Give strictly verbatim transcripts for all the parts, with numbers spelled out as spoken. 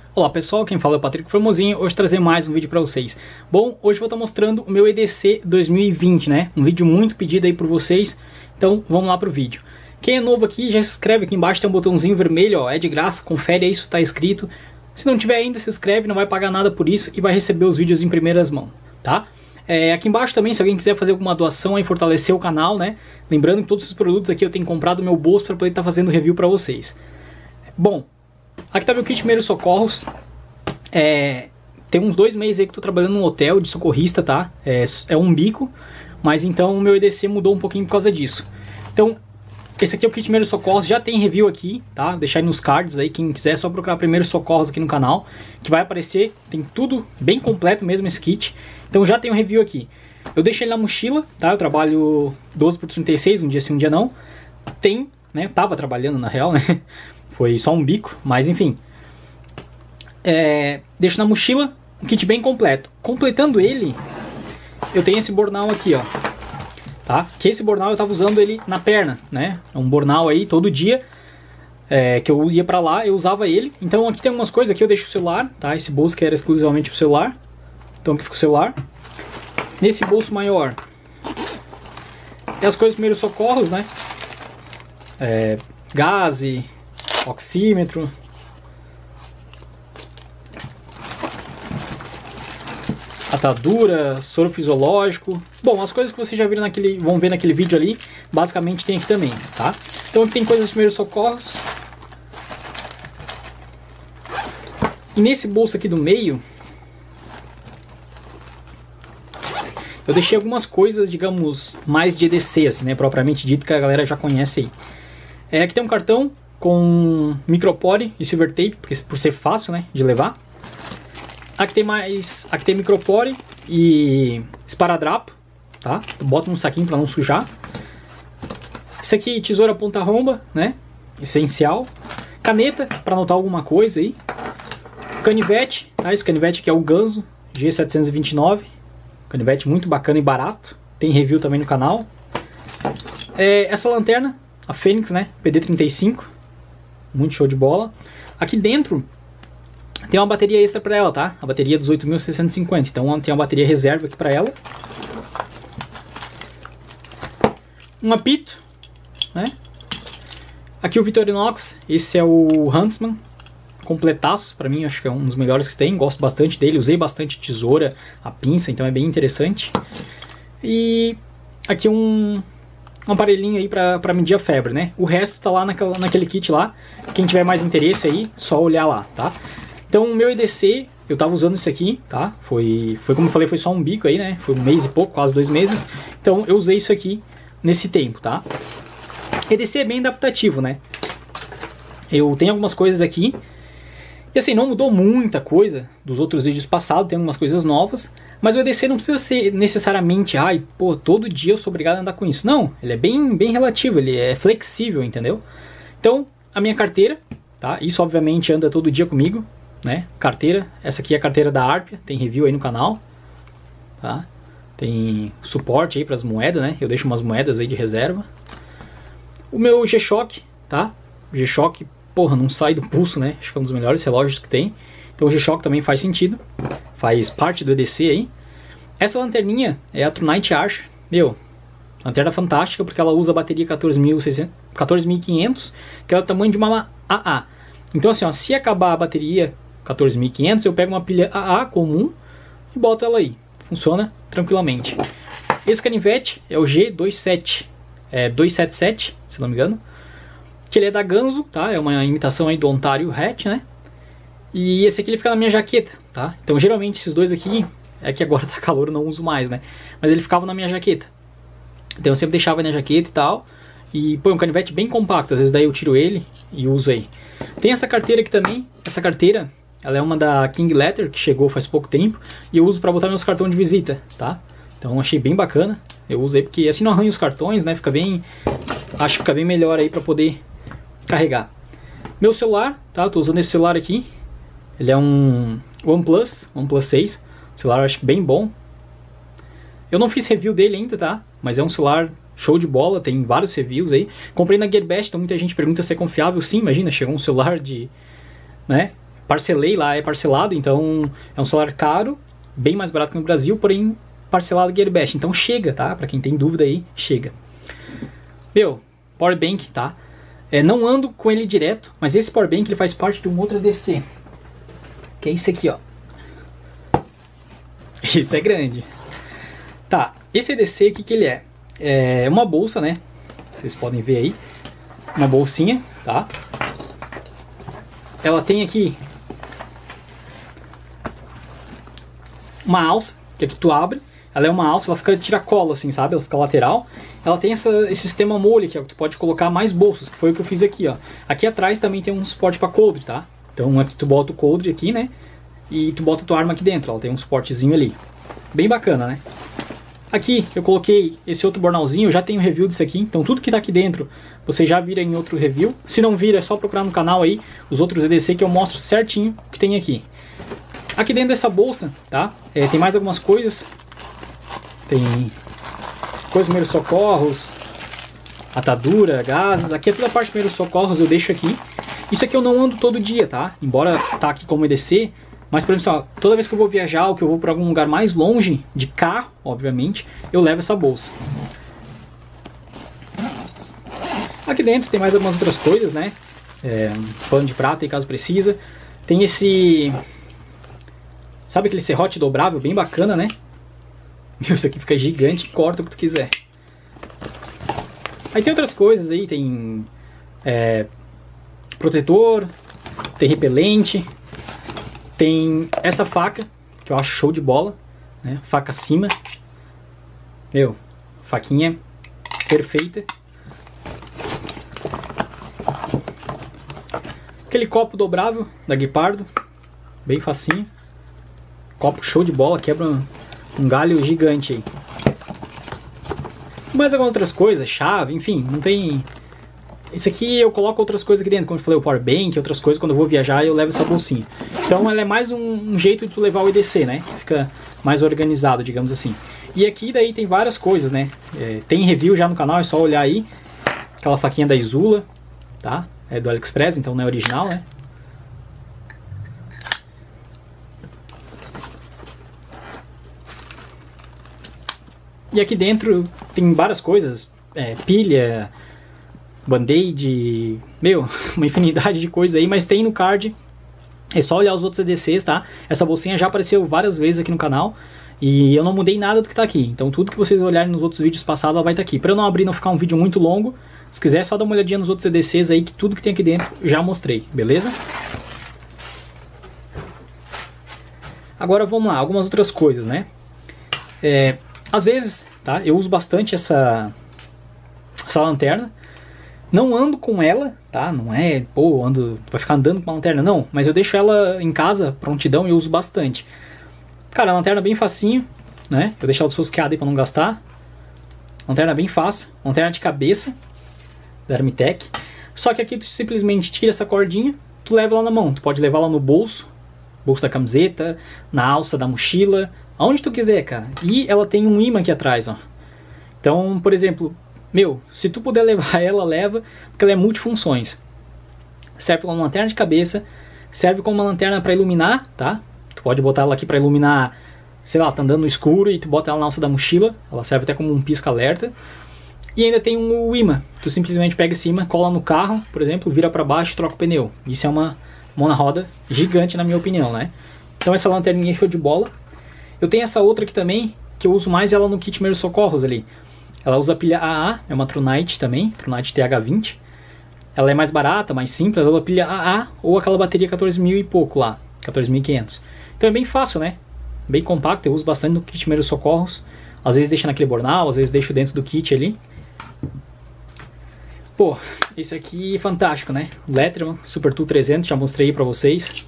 Olá pessoal, quem fala é o Patrick Formosinho, hoje trazer mais um vídeo para vocês. Bom, hoje eu vou estar mostrando o meu E D C dois mil e vinte, né? Um vídeo muito pedido aí por vocês, então vamos lá pro vídeo. Quem é novo aqui, já se inscreve, aqui embaixo tem um botãozinho vermelho, ó, é de graça, confere aí se está inscrito. Se não tiver ainda, se inscreve, não vai pagar nada por isso e vai receber os vídeos em primeiras mãos, tá? É, aqui embaixo também, se alguém quiser fazer alguma doação aí, fortalecer o canal, né? Lembrando que todos os produtos aqui eu tenho comprado no meu bolso para poder estar fazendo review para vocês. Bom, aqui tá meu kit Primeiros Socorros. É, tem uns dois meses aí que eu tô trabalhando num hotel de socorrista, tá? É, é um bico, mas então o meu E D C mudou um pouquinho por causa disso. Então, esse aqui é o kit Primeiros Socorros, já tem review aqui, tá? Vou deixar aí nos cards aí, quem quiser é só procurar Primeiros Socorros aqui no canal, que vai aparecer, tem tudo bem completo mesmo esse kit. Então já tem um review aqui. Eu deixei ele na mochila, tá? Eu trabalho doze por trinta e seis, um dia sim, um dia não. Tem, né? Eu tava trabalhando na real, né? Foi só um bico, mas enfim. É, deixo na mochila, um kit bem completo. Completando ele, eu tenho esse bornal aqui, ó. Tá? Que esse bornal eu tava usando ele na perna, né? É um bornal aí todo dia é, que eu ia pra lá, eu usava ele. Então aqui tem algumas coisas, aqui eu deixo o celular, tá? Esse bolso que era exclusivamente pro celular. Então aqui fica o celular. Nesse bolso maior é as coisas dos primeiros socorros, né? É, gaze, oxímetro. Atadura, soro fisiológico. Bom, as coisas que vocês já viram naquele, vão ver naquele vídeo ali, basicamente tem aqui também, tá? Então aqui tem coisas dos primeiros socorros. E nesse bolso aqui do meio, eu deixei algumas coisas, digamos, mais de E D C, assim, né? Propriamente dito, que a galera já conhece aí. É, aqui tem um cartão com micropore e silver tape, porque, por ser fácil, né, de levar. Aqui tem mais, aqui tem micropore e esparadrapo, tá? Bota num saquinho para não sujar. Isso aqui, tesoura ponta-romba, né? Essencial. Caneta para anotar alguma coisa aí. Canivete, tá? Esse canivete aqui é o Ganzo G setecentos e vinte e nove. Canivete muito bacana e barato. Tem review também no canal. É, essa lanterna, a Fênix, né? P D trinta e cinco. Muito show de bola. Aqui dentro tem uma bateria extra para ela, tá? A bateria dezoito mil seiscentos e cinquenta. Então tem uma bateria reserva aqui para ela. Um apito, né? Aqui o Victorinox. Esse é o Huntsman. Completaço, para mim acho que é um dos melhores que tem. Gosto bastante dele. Usei bastante tesoura, a pinça, então é bem interessante. E aqui um, um aparelhinho aí para medir a febre, né? O resto tá lá naquela, naquele kit lá. Quem tiver mais interesse aí, só olhar lá, tá? Então o meu E D C, eu tava usando isso aqui, tá? Foi, foi como eu falei, foi só um bico aí, né? Foi um mês e pouco, quase dois meses. Então eu usei isso aqui nesse tempo, tá? E D C é bem adaptativo, né? Eu tenho algumas coisas aqui. E assim, não mudou muita coisa dos outros vídeos passados, tem algumas coisas novas. Mas o E D C não precisa ser necessariamente, ai, pô, todo dia eu sou obrigado a andar com isso. Não, ele é bem, bem relativo, ele é flexível, entendeu? Então, a minha carteira, tá? Isso obviamente anda todo dia comigo. Né? Carteira, essa aqui é a carteira da Arpia, tem review aí no canal, tá? Tem suporte aí para as moedas, né? Eu deixo umas moedas aí de reserva. O meu G-Shock, tá? O G-Shock, porra, não sai do pulso, né? Acho que é um dos melhores relógios que tem. Então o G-Shock também faz sentido, faz parte do E D C aí. Essa lanterninha é a True-Night Archer, meu, lanterna fantástica porque ela usa a bateria quatorze mil e quinhentos, que é o tamanho de uma A A. Então assim, ó, se acabar a bateria quatorze mil e quinhentos, eu pego uma pilha A A comum e boto ela aí. Funciona tranquilamente. Esse canivete é o G dois sete, é, dois sete sete, se não me engano. Que ele é da Ganzo, tá? É uma imitação aí do Ontario Hatch, né? E esse aqui ele fica na minha jaqueta, tá? Então geralmente esses dois aqui, é que agora tá calor, eu não uso mais, né? Mas ele ficava na minha jaqueta. Então eu sempre deixava na jaqueta e tal. E põe um canivete bem compacto, às vezes daí eu tiro ele e uso aí. Tem essa carteira aqui também. Essa carteira, ela é uma da King Letter, que chegou faz pouco tempo. E eu uso para botar meus cartões de visita, tá? Então achei bem bacana. Eu usei porque assim não arranha os cartões, né? Fica bem... Acho que fica bem melhor aí para poder carregar. Meu celular, tá? Eu tô usando esse celular aqui. Ele é um OnePlus, OnePlus seis. Celular eu acho que bem bom. Eu não fiz review dele ainda, tá? Mas é um celular show de bola, tem vários reviews aí. Comprei na Gearbest, então muita gente pergunta se é confiável. Sim, imagina, chegou um celular de... né? parcelei lá, é parcelado, então é um celular caro, bem mais barato que no Brasil, porém parcelado Gearbest. Então chega, tá? Pra quem tem dúvida aí, chega. Meu, Power Bank, tá? É, não ando com ele direto, mas esse Power Bank ele faz parte de um outro E D C. Que é esse aqui, ó. Isso é grande. Tá, esse E D C, o que que ele é? É uma bolsa, né? Vocês podem ver aí. Uma bolsinha, tá? Ela tem aqui uma alça, que aqui tu abre. Ela é uma alça, ela fica tiracolo assim, sabe? Ela fica lateral. Ela tem essa, esse sistema mole, que é o que tu pode colocar mais bolsos, que foi o que eu fiz aqui, ó. Aqui atrás também tem um suporte para coldre, tá? Então aqui tu bota o coldre aqui, né? E tu bota a tua arma aqui dentro, ela tem um suportezinho ali. Bem bacana, né? Aqui eu coloquei esse outro bornalzinho, eu já tenho review disso aqui, então tudo que tá aqui dentro você já vira em outro review. Se não vira, é só procurar no canal aí os outros E D C que eu mostro certinho o que tem aqui. Aqui dentro dessa bolsa, tá? É, tem mais algumas coisas. Tem coisas de primeiros socorros, atadura, gases. Aqui é toda a parte de primeiros socorros, eu deixo aqui. Isso aqui eu não ando todo dia, tá? Embora tá aqui como E D C, mas por exemplo, ó, toda vez que eu vou viajar ou que eu vou para algum lugar mais longe, de carro, obviamente, eu levo essa bolsa. Aqui dentro tem mais algumas outras coisas, né? É, pano de prata, caso precisa. Tem esse... Sabe aquele serrote dobrável, bem bacana, né? Meu, isso aqui fica gigante e corta o que tu quiser. Aí tem outras coisas aí, tem... É, protetor, tem repelente, tem essa faca, que eu acho show de bola, né? Faca acima. Meu, faquinha perfeita. Aquele copo dobrável da Guepardo, bem facinho. Copo show de bola, quebra um, um galho gigante aí. Mais algumas outras coisas, chave, enfim, não tem... Isso aqui eu coloco outras coisas aqui dentro, como eu falei, o Power Bank, outras coisas, quando eu vou viajar eu levo essa bolsinha. Então ela é mais um, um jeito de tu levar o E D C, né? Fica mais organizado, digamos assim. E aqui daí tem várias coisas, né? É, tem review já no canal, é só olhar aí. Aquela faquinha da Izula, tá? É do AliExpress, então não é original, né? E aqui dentro tem várias coisas, é, pilha, band-aid, meu, uma infinidade de coisas aí, mas tem no card, é só olhar os outros E D Cs, tá? Essa bolsinha já apareceu várias vezes aqui no canal e eu não mudei nada do que tá aqui, então tudo que vocês olharem nos outros vídeos passados, ela vai estar aqui. Para eu não abrir e não ficar um vídeo muito longo, se quiser só dar uma olhadinha nos outros E D Cs aí, que tudo que tem aqui dentro já mostrei, beleza? Agora vamos lá, algumas outras coisas, né? É, às vezes, tá? Eu uso bastante essa, essa lanterna. Não ando com ela, tá? Não é, pô, ando, vai ficar andando com uma lanterna, não. Mas eu deixo ela em casa, prontidão, e eu uso bastante. Cara, a lanterna é bem facinho, né? Eu deixo ela desfosqueada aí pra não gastar. Lanterna bem fácil. Lanterna de cabeça, da Hermitec. Só que aqui tu simplesmente tira essa cordinha, tu leva ela na mão. Tu pode levar ela no bolso, bolso da camiseta, na alça da mochila, aonde tu quiser, cara. E ela tem um imã aqui atrás, ó. Então, por exemplo... Meu, se tu puder levar ela, leva, porque ela é multifunções. Serve como uma lanterna de cabeça, serve como uma lanterna para iluminar, tá? Tu pode botar ela aqui para iluminar, sei lá, tá andando no escuro e tu bota ela na alça da mochila, ela serve até como um pisca-alerta. E ainda tem um imã, tu simplesmente pega esse imã, cola no carro, por exemplo, vira para baixo e troca o pneu. Isso é uma mão na roda gigante na minha opinião, né? Então essa lanterninha é show de bola. Eu tenho essa outra aqui também, que eu uso mais ela no kit Primeiros Socorros ali. Ela usa pilha A A, é uma Trunite também, Trunite T H vinte. Ela é mais barata, mais simples, ela usa pilha A A ou aquela bateria quatorze mil e pouco lá, quatorze mil e quinhentos. Então é bem fácil, né? Bem compacto, eu uso bastante no kit Primeiros Socorros. Às vezes deixo naquele bornal, às vezes deixo dentro do kit ali. Pô, esse aqui é fantástico, né? Leatherman Super Tool trezentos, já mostrei aí pra vocês.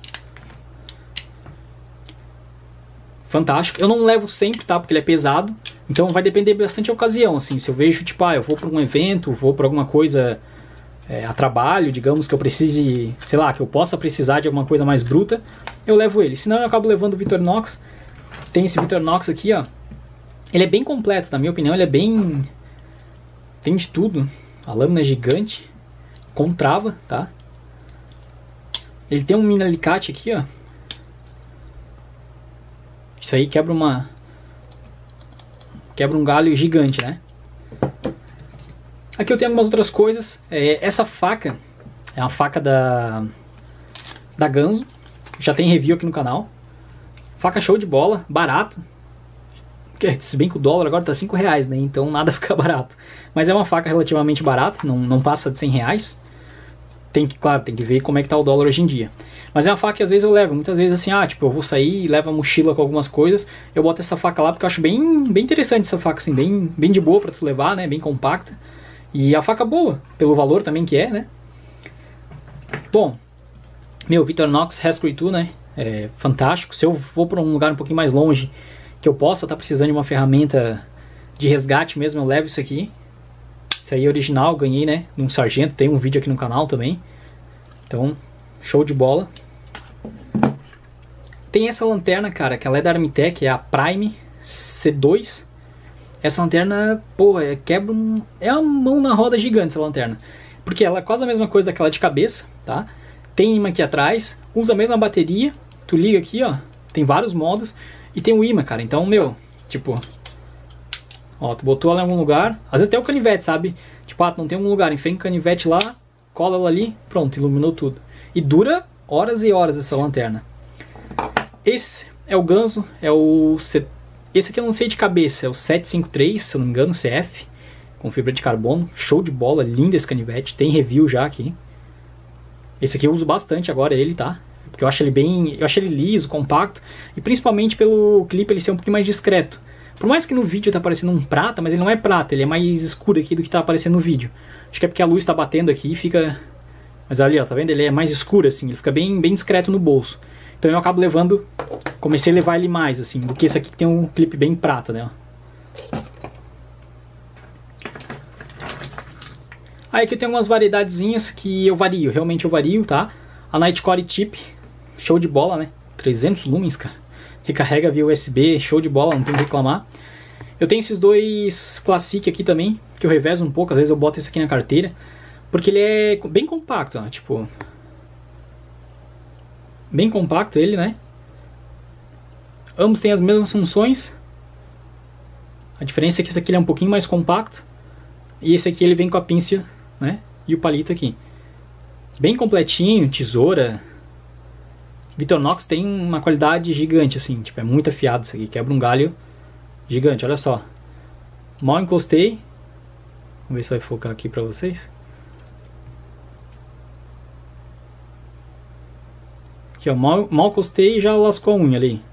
Fantástico. Eu não levo sempre, tá? Porque ele é pesado. Então vai depender bastante da ocasião, assim. Se eu vejo, tipo, ah, eu vou para um evento, vou para alguma coisa é, a trabalho, digamos que eu precise, sei lá, que eu possa precisar de alguma coisa mais bruta, eu levo ele. Senão eu acabo levando o Victorinox. Tem esse Victorinox aqui, ó. Ele é bem completo, na minha opinião, ele é bem... Tem de tudo. A lâmina é gigante, com trava, tá? Ele tem um mini alicate aqui, ó. Isso aí quebra uma... Quebra um galho gigante, né? Aqui eu tenho algumas outras coisas. É, essa faca é uma faca da... Da Ganzo. Já tem review aqui no canal. Faca show de bola, barato. Se bem que o dólar agora tá cinco reais, né? Então nada fica barato. Mas é uma faca relativamente barata, não, não passa de cem reais. Tem que, claro, tem que ver como é que tá o dólar hoje em dia. Mas é uma faca que às vezes eu levo. Muitas vezes assim, ah, tipo, eu vou sair e levo a mochila com algumas coisas. Eu boto essa faca lá porque eu acho bem, bem interessante essa faca, assim, bem, bem de boa pra tu levar, né? Bem compacta. E a faca boa, pelo valor também que é, né? Bom, meu, Victorinox Rescue dois, né? É fantástico. Se eu vou pra um lugar um pouquinho mais longe, que eu possa estar tá precisando de uma ferramenta de resgate mesmo, eu levo isso aqui. Isso aí é original, ganhei, né, num sargento, tem um vídeo aqui no canal também. Então, show de bola. Tem essa lanterna, cara, que ela é da Armitec, é a Prime C dois. Essa lanterna, pô, é, quebra um... é uma mão na roda gigante essa lanterna. Porque ela é quase a mesma coisa daquela de cabeça, tá? Tem imã aqui atrás, usa a mesma bateria, tu liga aqui, ó, tem vários modos. E tem o imã, cara, então, meu, tipo... Ó, tu botou ela em algum lugar, às vezes até o canivete, sabe? Tipo, ah, tu não tem um lugar, enfia o canivete lá, cola ela ali, pronto, iluminou tudo. E dura horas e horas essa lanterna. Esse é o Ganzo, é o... Esse aqui eu não sei de cabeça, é o sete cinco três, se eu não me engano, C F, com fibra de carbono, show de bola, lindo esse canivete, tem review já aqui. Esse aqui eu uso bastante agora, ele, tá? Porque eu acho ele bem, eu acho ele liso, compacto, e principalmente pelo clipe ele ser um pouquinho mais discreto. Por mais que no vídeo tá aparecendo um prata, mas ele não é prata, ele é mais escuro aqui do que tá aparecendo no vídeo. Acho que é porque a luz tá batendo aqui e fica... Mas ali, ó, tá vendo? Ele é mais escuro assim, ele fica bem, bem discreto no bolso. Então eu acabo levando, comecei a levar ele mais assim, do que esse aqui que tem um clipe bem prata, né? Aí aqui eu tenho algumas variedadezinhas que eu vario, realmente eu vario, tá? A Nightcore Chip, show de bola, né? trezentos lumens, cara. Recarrega via U S B, show de bola, não tem que reclamar. Eu tenho esses dois Classic aqui também, que eu revezo um pouco, às vezes eu boto esse aqui na carteira. Porque ele é bem compacto, né? Tipo... Bem compacto ele, né? Ambos têm as mesmas funções. A diferença é que esse aqui ele é um pouquinho mais compacto. E esse aqui ele vem com a pinça, né? E o palito aqui. Bem completinho, tesoura. Victorinox tem uma qualidade gigante, assim, tipo, é muito afiado isso aqui, quebra um galho gigante, olha só. Mal encostei, vamos ver se vai focar aqui pra vocês. Aqui, ó, mal, mal encostei e já lascou a unha ali.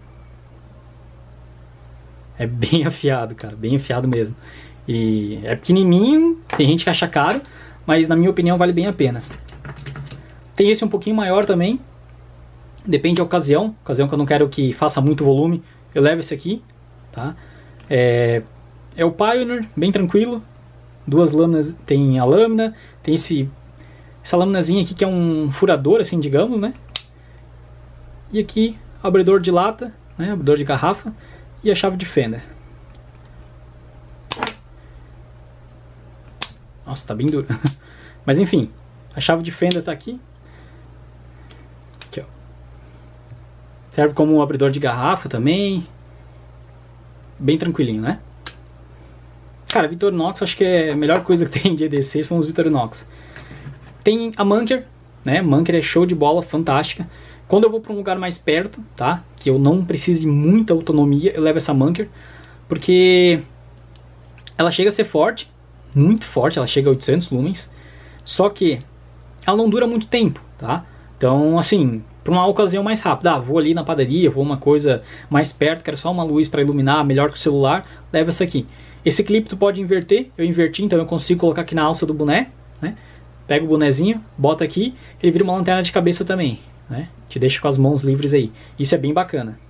É bem afiado, cara, bem afiado mesmo. E é pequenininho, tem gente que acha caro, mas na minha opinião vale bem a pena. Tem esse um pouquinho maior também. Depende da ocasião, ocasião que eu não quero que faça muito volume, eu levo esse aqui, tá? É, é o Pioneer, bem tranquilo, duas lâminas, tem a lâmina, tem esse, essa lâminazinha aqui que é um furador, assim, digamos, né? E aqui, abridor de lata, né? Abridor de garrafa e a chave de fenda. Nossa, tá bem duro. Mas enfim, a chave de fenda tá aqui. Aqui, ó. Serve como um abridor de garrafa também. Bem tranquilinho, né? Cara, Victorinox, acho que é a melhor coisa que tem de E D C são os Victorinox. Tem a Manker, né? Manker é show de bola, fantástica. Quando eu vou para um lugar mais perto, tá? Que eu não precise de muita autonomia, eu levo essa Manker. Porque ela chega a ser forte, muito forte, ela chega a oitocentos lumens. Só que ela não dura muito tempo, tá? Então, assim, para uma ocasião mais rápida, ah, vou ali na padaria, vou uma coisa mais perto, quero só uma luz para iluminar, melhor que o celular, leva essa aqui. Esse clipe tu pode inverter, eu inverti, então eu consigo colocar aqui na alça do boné, né? Pega o bonezinho, bota aqui, ele vira uma lanterna de cabeça também, né? Te deixa com as mãos livres aí. Isso é bem bacana.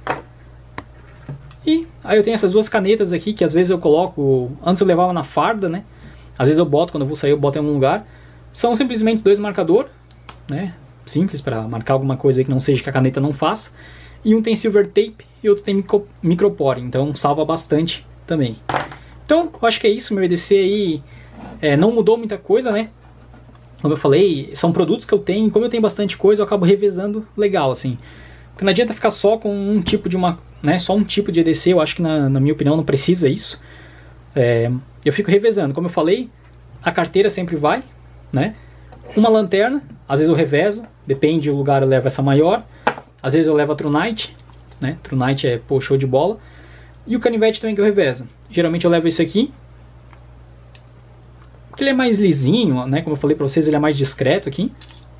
E aí eu tenho essas duas canetas aqui, que às vezes eu coloco, antes eu levava na farda, né? Às vezes eu boto, quando eu vou sair eu boto em algum lugar. São simplesmente dois marcadores, né? Simples, para marcar alguma coisa que não seja que a caneta não faça. E um tem silver tape e outro tem micro, micropore, então salva bastante também. Então, eu acho que é isso, meu E D C aí é, não mudou muita coisa, né? como eu falei, são produtos que eu tenho, como eu tenho bastante coisa, eu acabo revezando legal, assim. Porque não adianta ficar só com um tipo de uma, né, só um tipo de E D C, eu acho que na, na minha opinião não precisa isso. É, eu fico revezando, como eu falei, a carteira sempre vai, né? Uma lanterna, às vezes eu revezo, depende do lugar eu levo essa maior, às vezes eu levo a True Night, né? True Night é, pô, show de bola. E o canivete também que eu revezo. Geralmente eu levo esse aqui, porque ele é mais lisinho, né? Como eu falei pra vocês, ele é mais discreto aqui.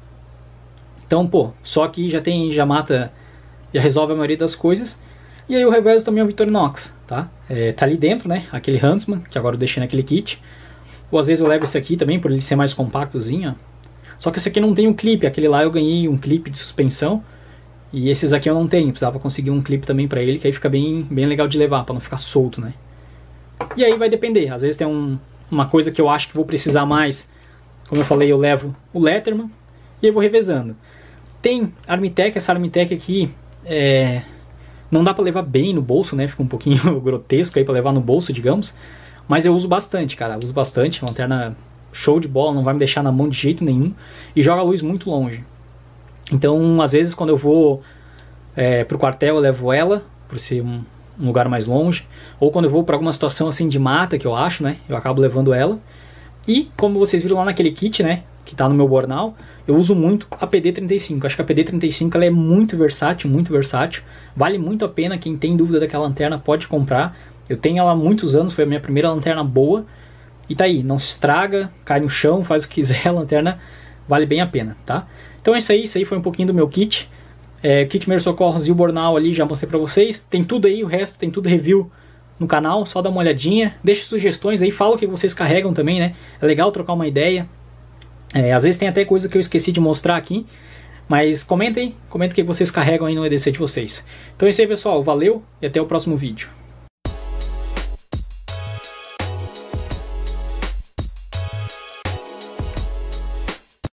Então, pô, só aqui já tem, já mata, já resolve a maioria das coisas. E aí eu revezo também o Victorinox, tá? É, tá ali dentro, né? Aquele Huntsman, que agora eu deixei naquele kit. Ou às vezes eu levo esse aqui também, por ele ser mais compactozinho, ó. Só que esse aqui não tem um clipe, aquele lá eu ganhei um clipe de suspensão. E esses aqui eu não tenho, precisava conseguir um clipe também pra ele, que aí fica bem, bem legal de levar, pra não ficar solto, né? E aí vai depender, às vezes tem um, uma coisa que eu acho que vou precisar mais, como eu falei, eu levo o Letterman e eu vou revezando. Tem Armitec, essa Armitec aqui, é, não dá pra levar bem no bolso, né? Fica um pouquinho grotesco aí pra levar no bolso, digamos. Mas eu uso bastante, cara, eu uso bastante, lanterna show de bola, não vai me deixar na mão de jeito nenhum e joga a luz muito longe. Então, às vezes, quando eu vou é, pro quartel, eu levo ela, por ser um, um lugar mais longe. Ou quando eu vou para alguma situação assim de mata, que eu acho, né? Eu acabo levando ela. E, como vocês viram lá naquele kit, né? Que tá no meu bornal, eu uso muito a P D trinta e cinco. Acho que a P D trinta e cinco ela é muito versátil, muito versátil. Vale muito a pena, quem tem dúvida daquela lanterna pode comprar. Eu tenho ela há muitos anos, foi a minha primeira lanterna boa. E tá aí, não se estraga, cai no chão, faz o que quiser, a lanterna vale bem a pena, tá? Então é isso aí, isso aí foi um pouquinho do meu kit. É, kit Primeiros Socorros e o Bornal ali, já mostrei pra vocês. Tem tudo aí, o resto tem tudo review no canal, só dá uma olhadinha. Deixe sugestões aí, fala o que vocês carregam também, né? É legal trocar uma ideia. É, às vezes tem até coisa que eu esqueci de mostrar aqui. Mas comentem, comentem o que vocês carregam aí no E D C de vocês. Então é isso aí, pessoal, valeu e até o próximo vídeo.